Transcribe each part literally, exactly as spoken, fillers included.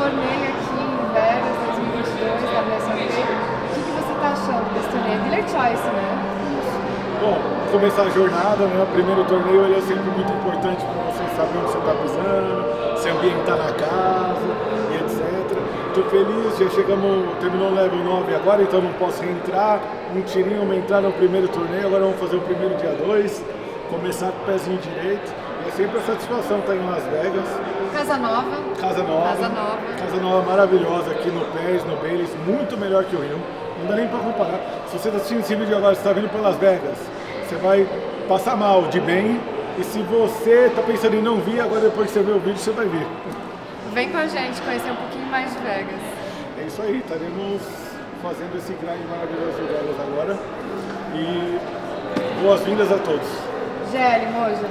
torneio aqui em Vegas dois mil e vinte e dois, W S O P. O que, que você está achando desse torneio? Dealer Choice, né? Bom, começar a jornada, né? O primeiro torneio ele é sempre muito importante para você saber onde você está pisando, se ambientar na casa e etcétera. Estou feliz, já chegamos, terminou o level nove agora, então não posso reentrar. Um tirinho, uma entrada no primeiro torneio, agora vamos fazer o primeiro dia dois, começar com o pezinho direito. É sempre a satisfação estar em Las Vegas. Casa nova. Casa nova. Casa nova. Casa nova maravilhosa aqui no P E S, no Bally's, muito melhor que o Rio. Não dá nem para comparar. Se você está assistindo esse vídeo agora, você está vindo para Las Vegas, você vai passar mal de bem. E se você está pensando em não vir, agora depois que você ver o vídeo, você vai vir. Vem com a gente conhecer um pouquinho mais de Vegas. É isso aí, estaremos fazendo esse grind maravilhoso de Vegas agora. E boas-vindas a todos. Gelli, Moja.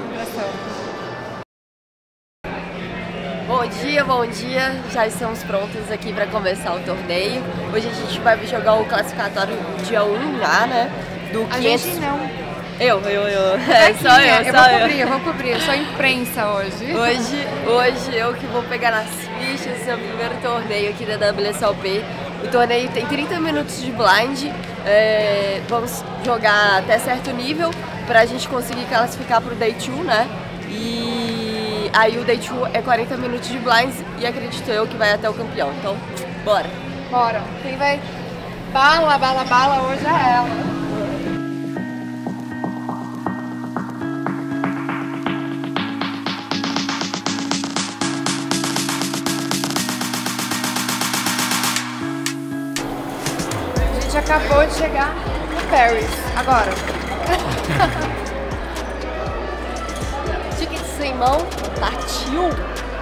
Bom dia, bom dia. Já estamos prontos aqui para começar o torneio. Hoje a gente vai jogar o classificatório dia um lá, né? Do a quinhentos... gente não. Eu, eu, eu. É, só eu, eu. só vou eu. cobrir, eu vou cobrir. Eu sou imprensa hoje. Hoje, hoje eu que vou pegar nas fichas, esse é o primeiro torneio aqui da W S O P. O torneio tem trinta minutos de blind. É, vamos jogar até certo nível pra gente conseguir classificar pro Day dois, né? E aí o Day dois é quarenta minutos de blinds e acredito eu que vai até o campeão. Então, bora! Bora! Quem vai bala, bala, bala hoje é ela. A gente acabou de chegar no Paris, agora. Ticket sem mão, partiu!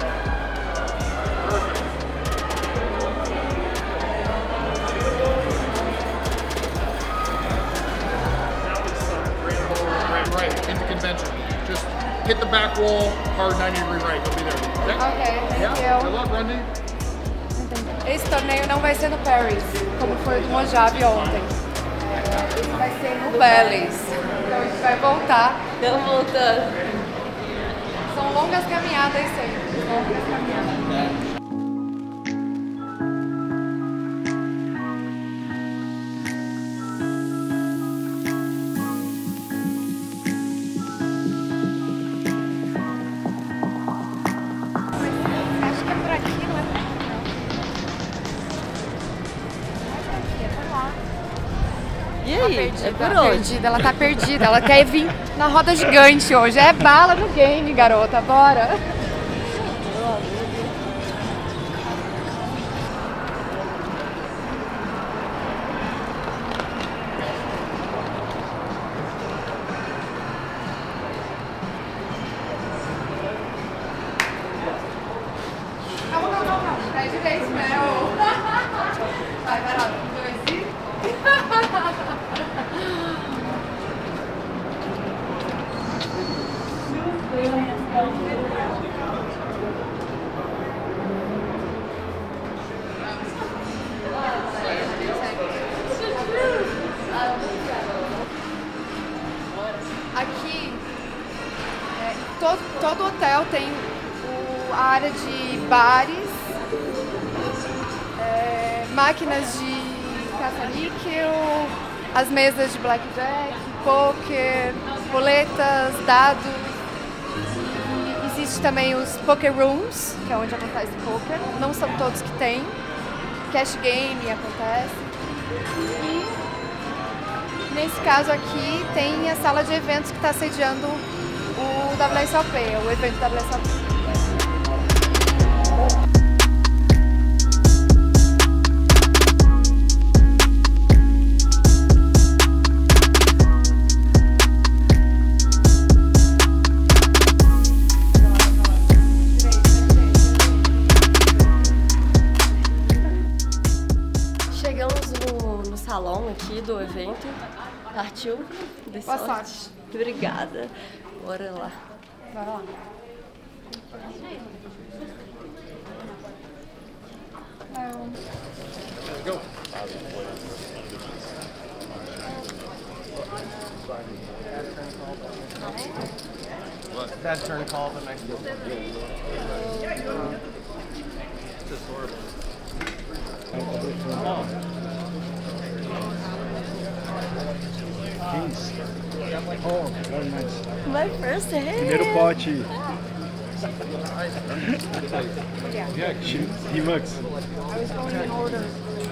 Right, into convention. Just hit the back wall, hard ninety degree right, you'll be there. Yeah? Ok, thank Yeah, good you. luck, Randy. Esse torneio não vai ser no Paris, como foi o do Mojave ontem. Esse vai ser no Bally's. Então a gente vai voltar. Estamos voltando. São longas caminhadas sempre. Longas caminhadas. Acho que é por aqui, não é? E Tá aí? perdida, É por tá onde? perdida, ela tá perdida. Ela quer vir na roda gigante hoje. É bala no game, garota. Bora. Calma, calma, calma. Tá direito, né? Vai, vai lá. Um, dois e... Aqui, é, todo, todo hotel tem o, a área de bares, é, máquinas de caça-níquel, as mesas de blackjack, poker, roletas, dados. E existe também os poker rooms, que é onde acontece poker. Não são todos que tem. Cash game acontece. E nesse caso aqui tem a sala de eventos que está sediando o W S O P, o evento W S O P. Chegamos no, no salão aqui do evento. Partiu? Dê Boa sorte. sorte. Obrigada. Bora lá. Bora lá. Não. Go. Bad turn call, but nice. Kings. Oh, very nice. My first hand. Primeiro pote. Yeah, he mugs. I was going in order.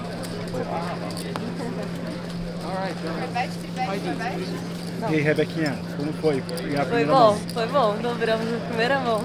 Repete, repete, repete. E aí, Rebequinha, como foi? Ganhar a Foi primeira bom, mão? foi bom. Dobramos na primeira mão.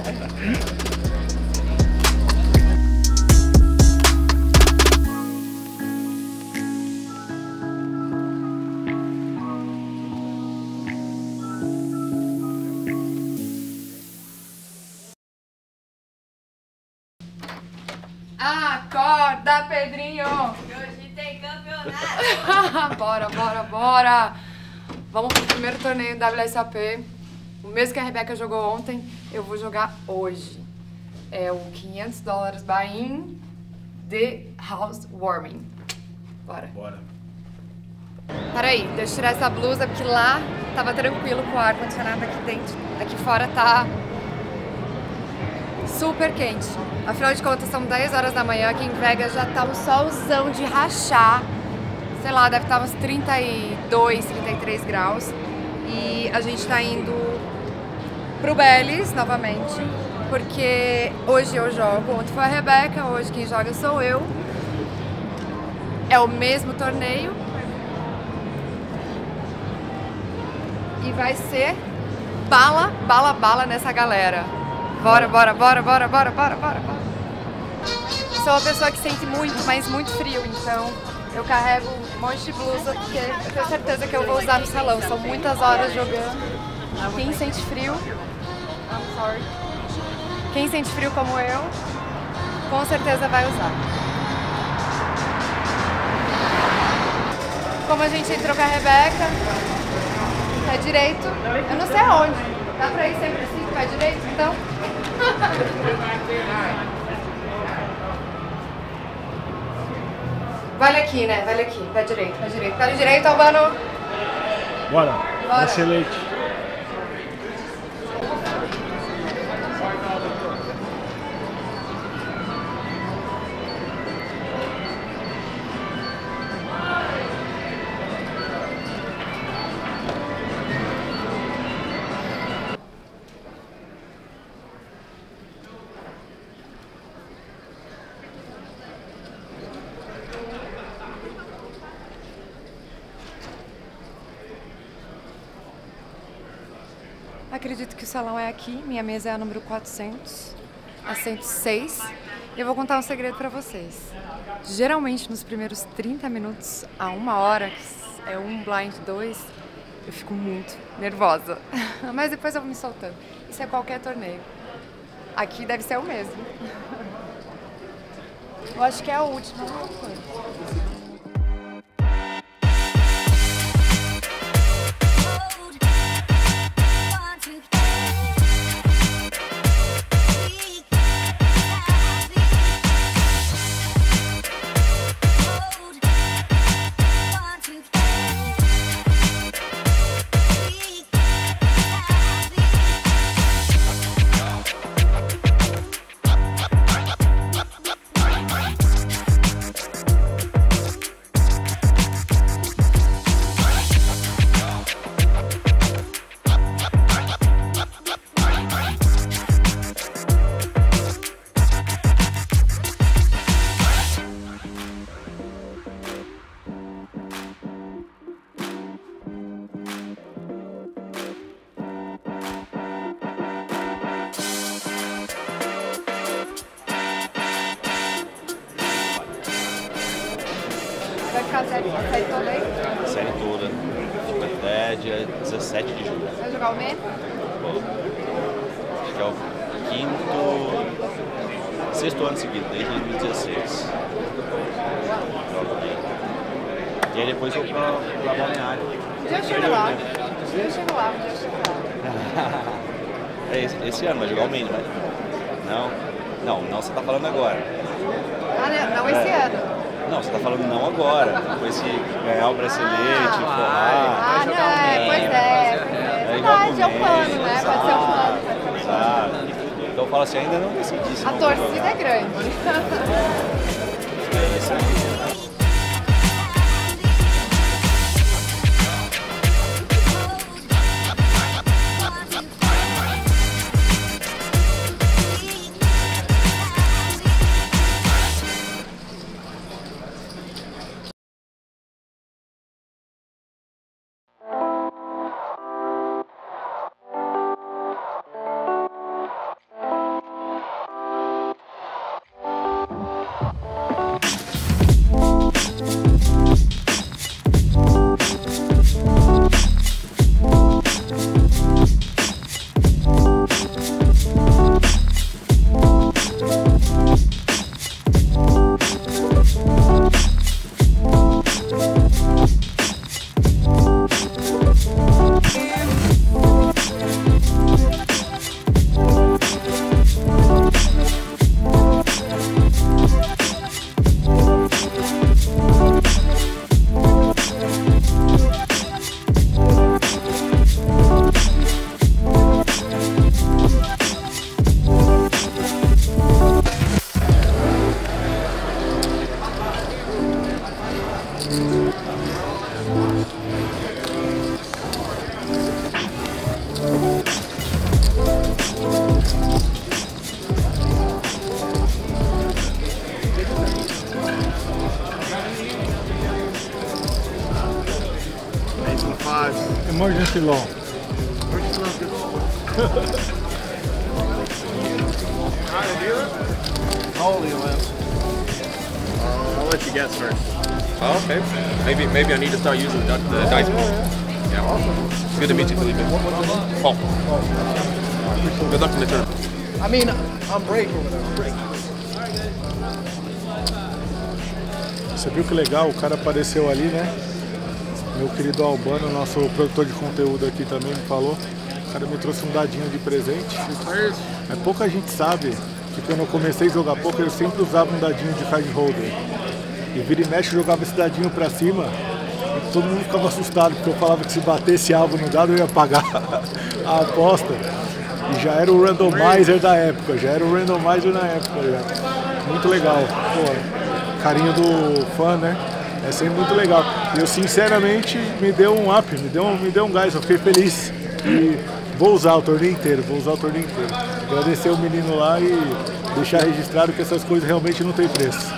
Acorda, Pedrinho! Hoje tem campeonato! Bora, bora, bora! Vamos pro primeiro torneio W S O P. O mesmo que a Rebeca jogou ontem, eu vou jogar hoje. É o quinhentos dólares buy-in de housewarming. Bora. Bora. Peraí, deixa eu tirar essa blusa, porque lá tava tranquilo com o ar-condicionado aqui dentro. Aqui fora tá super quente. Afinal de contas, são dez horas da manhã, aqui em Vegas já tá um solzão de rachar. Sei lá, deve estar uns trinta e dois, trinta e três graus. E a gente tá indo pro Bellis novamente, porque hoje eu jogo. Ontem foi a Rebeca, hoje quem joga sou eu. É o mesmo torneio. E vai ser bala, bala, bala nessa galera. Bora, bora, bora, bora, bora, bora, bora, bora. Sou uma pessoa que sente muito, mas muito frio, então eu carrego um monte de blusa, porque eu tenho certeza que eu vou usar no salão. São muitas horas jogando. Quem sente frio, I'm sorry. Quem sente frio como eu, com certeza vai usar. Como a gente entrou com a Rebeca, pé direito, eu não sei aonde. Dá pra ir sempre assim, pé direito, então? Vale aqui, né? Vale aqui. Pé direito, pé direito. Pé direito, Albano. Bora. Bora. Excelente. Acredito que o salão é aqui, minha mesa é a número quatrocentos, assento seis. E eu vou contar um segredo pra vocês. Geralmente nos primeiros trinta minutos a uma hora, que é um blind dois, eu fico muito nervosa. Mas depois eu vou me soltando. Isso é qualquer torneio. Aqui deve ser o mesmo. Eu acho que é a última. Vai ficar a série, a série toda aí? A série toda. Fica até dia dezessete de julho. Vai jogar o mês? Acho que é o quinto, sexto ano seguido, desde dois mil e dezesseis. E aí depois eu vou pra, pra Balneário. Um dia eu chego lá. Um dia eu chego lá, um dia eu chego lá. É esse, esse ano, vai jogar o Maine, vai? Não? Não, não você tá falando agora. Ah, não, não esse É. ano. Não, você tá falando não agora. Depois se ganhar o bracelete, forrar. Ah, não, é, pois é, pois é. É igual Verdade, é um pro plano, México, né? Pode ser um plano. Exato. Então falo assim, ainda não decidi se A não vou torcida jogar. é grande. É isso aí. Emergency law. Holy limbs. Uh, I'll let you guess first. Oh, okay. Maybe maybe I need to start using the, the dice ball. Yeah. Awesome. Good to meet you, Felipe. Paul. Good luck in the tournament. I mean, I'm break or whatever. Break. Você viu que legal? O cara apareceu ali, né? Meu querido Albano, nosso produtor de conteúdo aqui também me falou. O cara me trouxe um dadinho de presente. É, pouca gente sabe que quando eu comecei a jogar poker eu sempre usava um dadinho de card holder. E vira e mexe eu jogava esse dadinho pra cima e todo mundo ficava assustado porque eu falava que se batesse alvo no dado eu ia pagar a aposta. E já era o randomizer da época, já era o randomizer na época já. Muito legal. Pô, carinho do fã, né? É sempre muito legal. E eu sinceramente me deu um up, me deu um, me deu um gás, eu fiquei feliz. E vou usar o torneio inteiro, vou usar o torneio inteiro. Agradecer o menino lá e deixar registrado que essas coisas realmente não tem preço.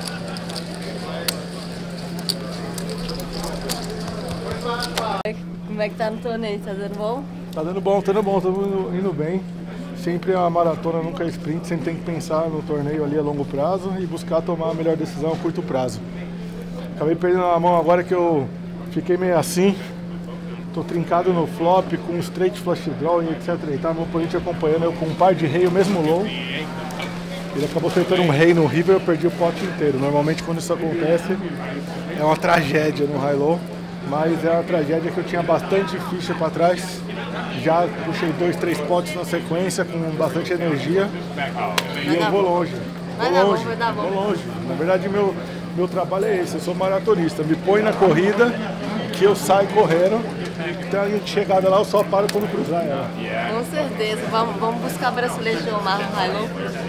Como é que tá no torneio? Tá dando bom? Tá dando bom, tá dando bom, estamos indo, indo bem. Sempre a maratona, nunca é sprint, sempre tem que pensar no torneio ali a longo prazo e buscar tomar a melhor decisão a curto prazo. Acabei perdendo a mão agora que eu fiquei meio assim. Tô trincado no flop com straight flush draw e etc. E tá meu oponente acompanhando eu com um par de rei, o mesmo low. Ele acabou acertando um rei no river e eu perdi o pote inteiro. Normalmente quando isso acontece é uma tragédia no high-low. Mas é uma tragédia que eu tinha bastante ficha para trás. Já puxei dois, três potes na sequência com bastante energia. E eu vou longe. Vou longe, vou longe. Na verdade meu, meu trabalho é esse, eu sou maratonista. Me põe na corrida que eu saio correndo. Então a gente chegada lá eu só paro quando cruzar ela. Com certeza. Vamos, vamos buscar bracelete de Omar no high-low.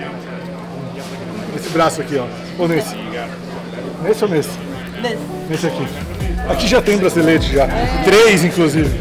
Esse braço aqui, ó. Ou nesse? Nesse ou nesse? Nesse. Nesse aqui. Aqui já tem bracelete já. É. Três, inclusive.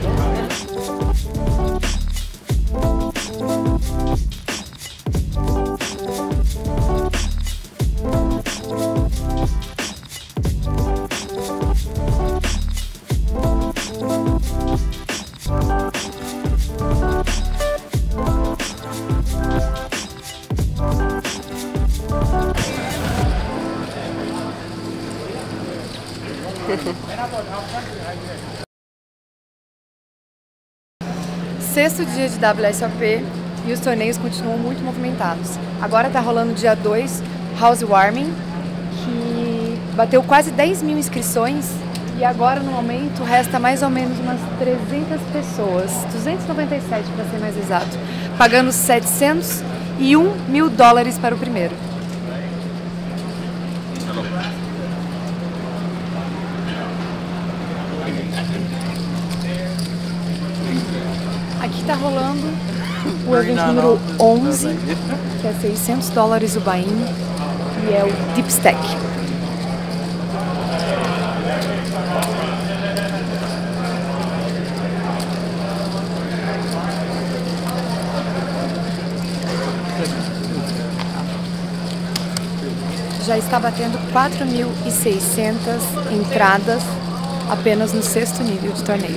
Sexto dia de W S O P e os torneios continuam muito movimentados. Agora está rolando dia dois, Housewarming, que bateu quase dez mil inscrições e agora no momento resta mais ou menos umas trezentas pessoas, duzentos e noventa e sete para ser mais exato, pagando setecentos e um mil dólares para o primeiro. Aqui está rolando o evento número onze, que é seiscentos dólares o buy-in, e é o Deep Stack. Já está batendo quatro mil e seiscentas entradas apenas no sexto nível de torneio.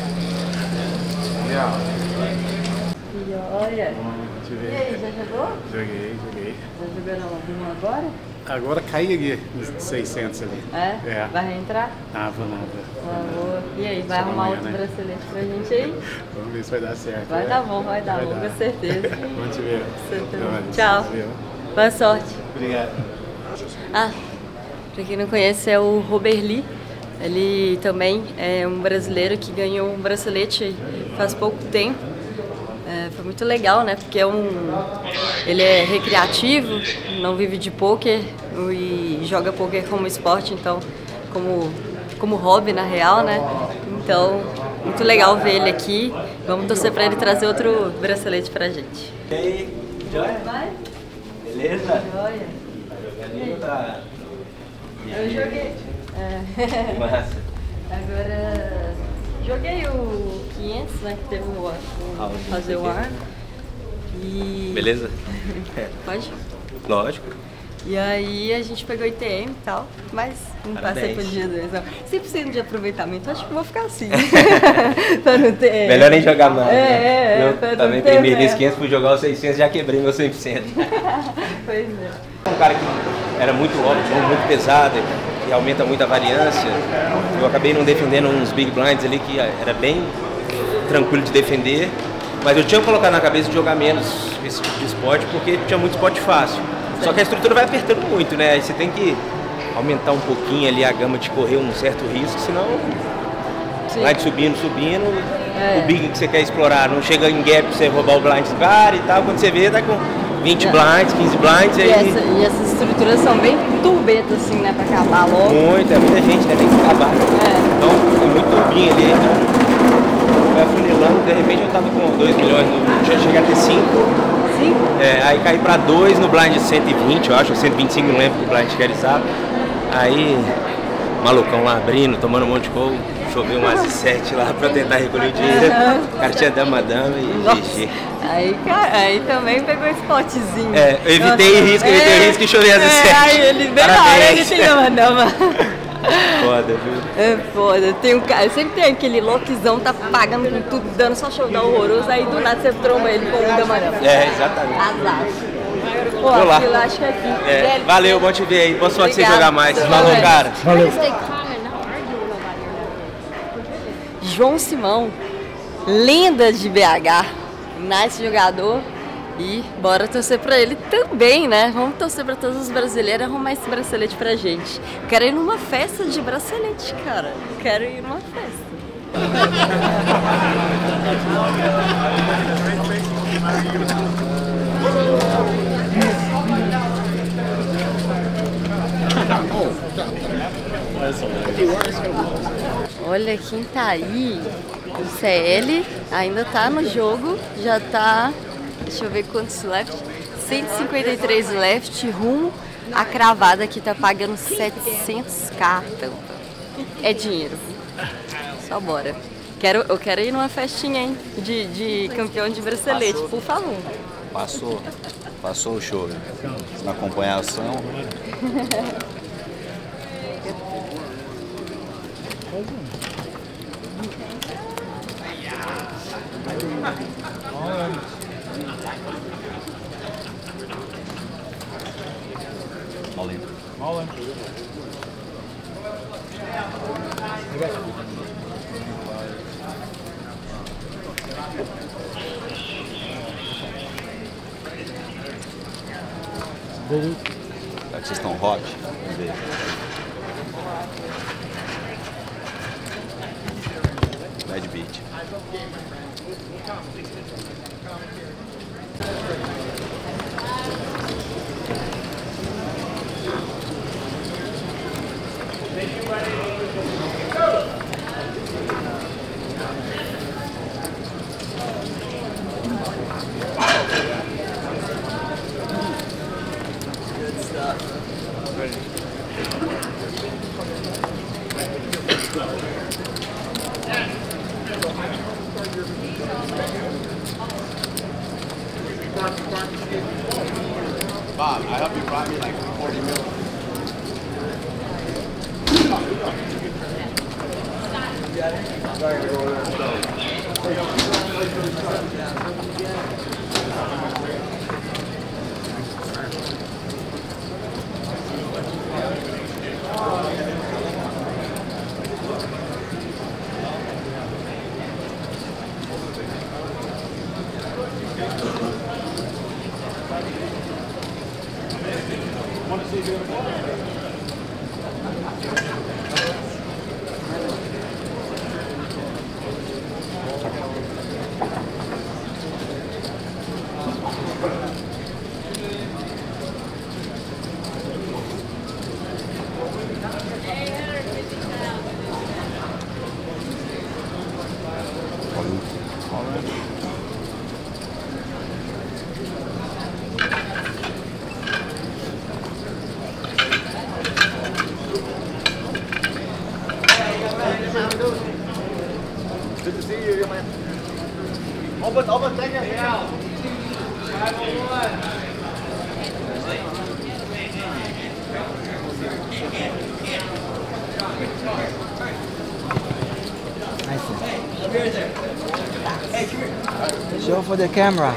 E olha, e aí, já jogou? Joguei, joguei. Tá jogando alguma agora? Agora caí aqui nos seiscentos ali. É? É. Vai reentrar? Ah, vou nada. Ah, boa. E aí, vai Só arrumar amanhã, outro né? bracelete pra gente aí? Vamos ver se vai dar certo. Vai né? dar bom, vai dar Vai bom, dar. com certeza. Vamos te ver. Certeza. Tchau. Boa sorte. Obrigado. Ah, pra quem não conhece, é o Robert Lee. Ele também é um brasileiro que ganhou um bracelete faz pouco tempo. É, foi muito legal, né? Porque é um, ele é recreativo, não vive de pôquer e joga pôquer como esporte, então como, como hobby na real, né? Então, muito legal ver ele aqui. Vamos torcer para ele trazer outro bracelete pra gente. E aí, joia? Vai? Beleza? Joia. Jogadinho tá... Eu joguei. É. Massa. Agora, joguei o quinhentos, né, que teve o, o fazer o ar. E... Beleza? Pode? Lógico. E aí a gente pegou I T M e tal, mas não passei Parabéns. pro dia dois, não. cem por cento de aproveitamento, acho que vou ficar assim. Pra não ter... Melhor nem jogar mais. É, né? é, é. Eu pra não também ter primeiro merda. esse quinhentos, fui jogar os seiscentos, já quebrei meu cem por cento. Pois é. Um cara que era muito óbvio, muito pesado, que aumenta muito a variância. Eu acabei não defendendo uns big blinds ali que era bem tranquilo de defender, mas eu tinha colocado na cabeça de jogar menos esse tipo de esporte porque tinha muito esporte fácil. Só que a estrutura vai apertando muito, né? Aí você tem que aumentar um pouquinho ali a gama de correr um certo risco, senão Sim. vai subindo, subindo, É. o big que você quer explorar não chega em gap pra você roubar o blind do cara e tal, quando você vê tá com vinte É. blinds, quinze blinds, E, aí... essa, e essas estruturas são bem turbetas, assim, né, pra acabar logo. Muito, é muita gente, né? Tem que acabar. É. Então, é muito turbinho ali, então vai afunilando, de repente eu tava com dois milhões, no, já cheguei a ter cinco. Cinco? É, aí caí pra dois no blind cento e vinte, eu acho, cento e vinte e cinco, não lembro que blind que era, sabe? Aí, malucão lá abrindo, tomando um monte de gol, choveu um as sete lá pra tentar recolher o dinheiro. O cara tinha dama, dama e Nossa. G G. Aí, cara, aí também pegou esse potezinho. É, eu evitei Nossa. risco, eu evitei É, risco e chorei as é, sete. Aí ele, bem na hora, ele tem dama, dama. Foda, viu? É foda, tem um cara, sempre tem aquele loquizão, tá pagando com tudo, dando só showdown horroroso, aí do nada você tromba ele com um damarão. É, exatamente. Azar. Pô, Vou lá. aquilo acho que é aqui. É, Velho, valeu, bom te ver aí. Boa sorte pra você Obrigada. jogar mais. Valeu. Falou, cara. Valeu. João Simão, lenda de B H, nice jogador. E bora torcer pra ele também, né? Vamos torcer pra todos os brasileiros arrumar esse bracelete pra gente. Quero ir numa festa de bracelete, cara. Quero ir numa festa. Olha quem tá aí. O C L ainda tá no jogo, já tá. Deixa eu ver quantos left. cento e cinquenta e três left, rum. A cravada que tá pagando setecentos k. É dinheiro. Só bora. Quero, eu quero ir numa festinha, hein? De, de campeão de bracelete, por favor. Passou, passou o show. Na acompanhação. All in. All in. Será que vocês estão hot? Vamos ver. Bad beat. Bob, I hope you brought me like forty mil. Good to see you, man. Open, open, take it. Yeah. Show for the camera.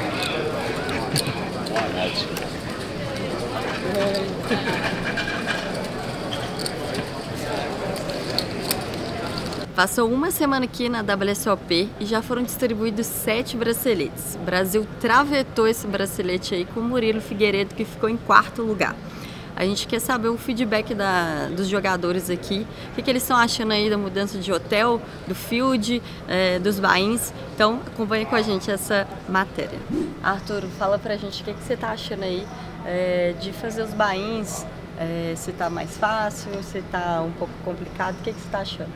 Passou uma semana aqui na W S O P e já foram distribuídos sete braceletes. O Brasil travetou esse bracelete aí com o Murilo Figueiredo, que ficou em quarto lugar. A gente quer saber o feedback da, dos jogadores aqui, o que, que eles estão achando aí da mudança de hotel, do field, é, dos buy-ins. Então acompanha com a gente essa matéria. Arthur, fala pra gente o que, que você tá achando aí é, de fazer os buy-ins, é, se tá mais fácil, se tá um pouco complicado, o que, que você tá achando?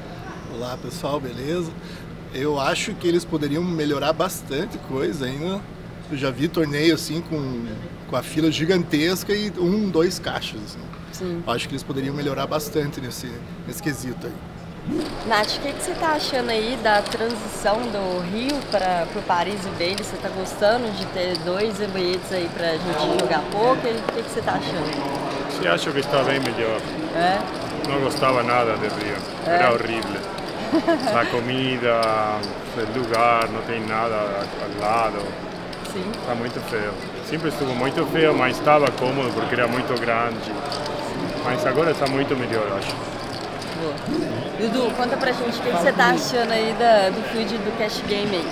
Olá pessoal, beleza? Eu acho que eles poderiam melhorar bastante coisa ainda. Eu já vi torneio assim com, com a fila gigantesca e um, dois caixas. Assim. Sim. Eu acho que eles poderiam melhorar bastante nesse, nesse quesito aí. Nath, o que, que você está achando aí da transição do Rio para o Paris e Bailey? Você está gostando de ter dois ambientes aí para a gente jogar poker? O que, que você está achando? Sim, acho que está bem melhor. É? Não gostava nada do Rio, é. Era horrível. A comida, o lugar, não tem nada ao lado. Sim. Está muito feio. Sempre estuvo muito feio, mas estava cômodo porque era muito grande. Mas agora está muito melhor, acho. Boa. Dudu, conta pra gente o que, que você tá achando aí da, do field do Cash Game aí.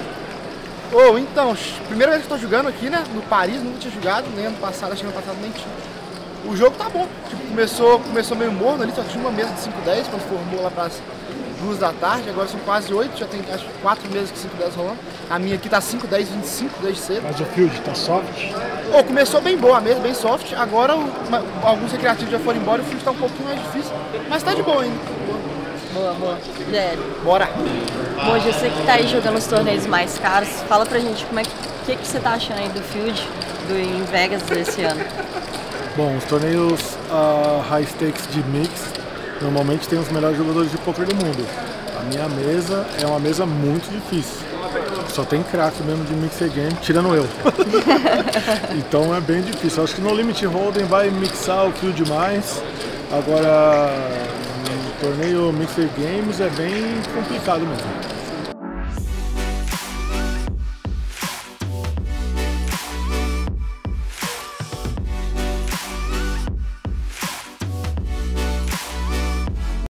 Oh, então, primeira vez que eu tô jogando aqui, né, no Paris, nunca tinha jogado, nem ano passado, acho que ano passado nem tinha. O jogo tá bom, tipo, começou, começou meio morno ali, só tinha uma mesa de cinco dez, quando formou lá pras duas da tarde, agora são quase oito, já tem acho quatro mesas com cinco dez rolando. A minha aqui tá cinco dez, vinte e cinco, desde cedo. Mas o field tá soft? Oh, começou bem boa a mesa, bem soft, agora o, uma, alguns recreativos já foram embora e o field tá um pouquinho mais difícil, mas tá de boa ainda. Boa, boa. Gério. Bora! Hoje você que tá aí jogando os torneios mais caros, fala pra gente como é que, que, que você tá achando aí do field do, em Vegas desse ano. Bom, os torneios uh, high stakes de mix normalmente tem os melhores jogadores de poker do mundo. A minha mesa é uma mesa muito difícil. Só tem craque mesmo de mixer game, tirando eu. Então é bem difícil. Acho que no Limit Hold'em vai mixar o field mais. Agora, no torneio Mixer Games é bem complicado mesmo.